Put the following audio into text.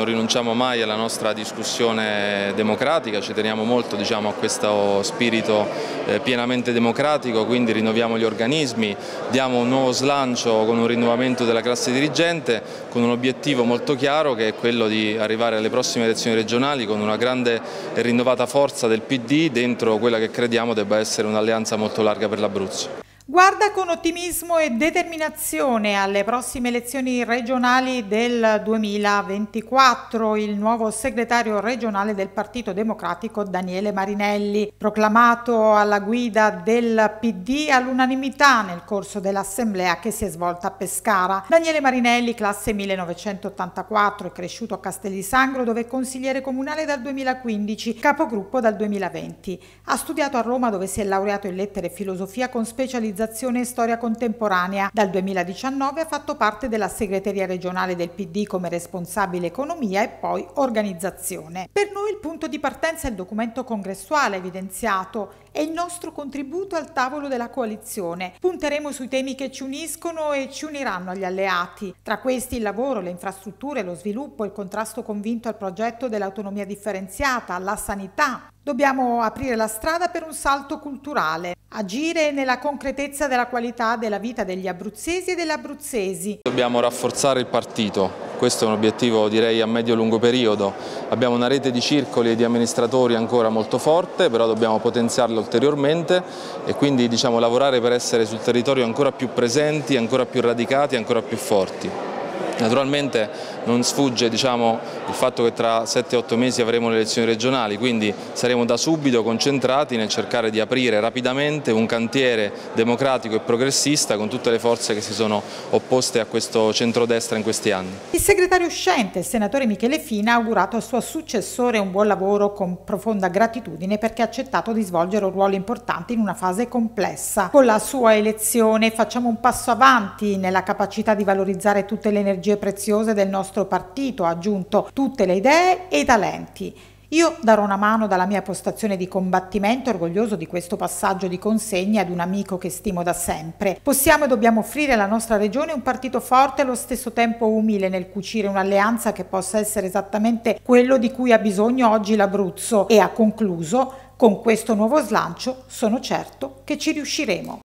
rinunciamo mai alla nostra discussione democratica, ci teniamo molto a questo spirito pienamente democratico, quindi rinnoviamo gli organismi, diamo un nuovo slancio con un rinnovamento della classe dirigente, con un obiettivo molto chiaro che è quello di arrivare alle prossime elezioni regionali con una grande e rinnovata forza del PD dentro quella che crediamo debba essere un'alleanza molto larga per l'Abruzzo. Guarda con ottimismo e determinazione alle prossime elezioni regionali del 2024 il nuovo segretario regionale del Partito Democratico Daniele Marinelli, proclamato alla guida del PD all'unanimità nel corso dell'assemblea che si è svolta a Pescara. Daniele Marinelli, classe 1984, è cresciuto a Castel di Sangro dove è consigliere comunale dal 2015, capogruppo dal 2020. Ha studiato a Roma dove si è laureato in lettere e filosofia con specializzazione in storia contemporanea. Dal 2019 ha fatto parte della segreteria regionale del PD come responsabile economia e poi organizzazione. Per noi il punto di partenza è il documento congressuale evidenziato e il nostro contributo al tavolo della coalizione. Punteremo sui temi che ci uniscono e ci uniranno agli alleati. Tra questi il lavoro, le infrastrutture, lo sviluppo, il contrasto convinto al progetto dell'autonomia differenziata, la sanità. Dobbiamo aprire la strada per un salto culturale, agire nella concretezza della qualità della vita degli abruzzesi e delle abruzzesi. Dobbiamo rafforzare il partito, questo è un obiettivo direi a medio-lungo periodo. Abbiamo una rete di circoli e di amministratori ancora molto forte, però dobbiamo potenziarla ulteriormente e quindi lavorare per essere sul territorio ancora più presenti, ancora più radicati, ancora più forti. Naturalmente non sfugge il fatto che tra 7-8 mesi avremo le elezioni regionali, quindi saremo da subito concentrati nel cercare di aprire rapidamente un cantiere democratico e progressista con tutte le forze che si sono opposte a questo centrodestra in questi anni. Il segretario uscente, il senatore Michele Fina, ha augurato al suo successore un buon lavoro con profonda gratitudine perché ha accettato di svolgere un ruolo importante in una fase complessa. Con la sua elezione facciamo un passo avanti nella capacità di valorizzare tutte le energie preziose del nostro partito, ha aggiunto, tutte le idee e i talenti. Io darò una mano dalla mia postazione di combattimento, orgoglioso di questo passaggio di consegna ad un amico che stimo da sempre. Possiamo e dobbiamo offrire alla nostra regione un partito forte e allo stesso tempo umile nel cucire un'alleanza che possa essere esattamente quello di cui ha bisogno oggi l'Abruzzo e ha concluso, con questo nuovo slancio sono certo che ci riusciremo.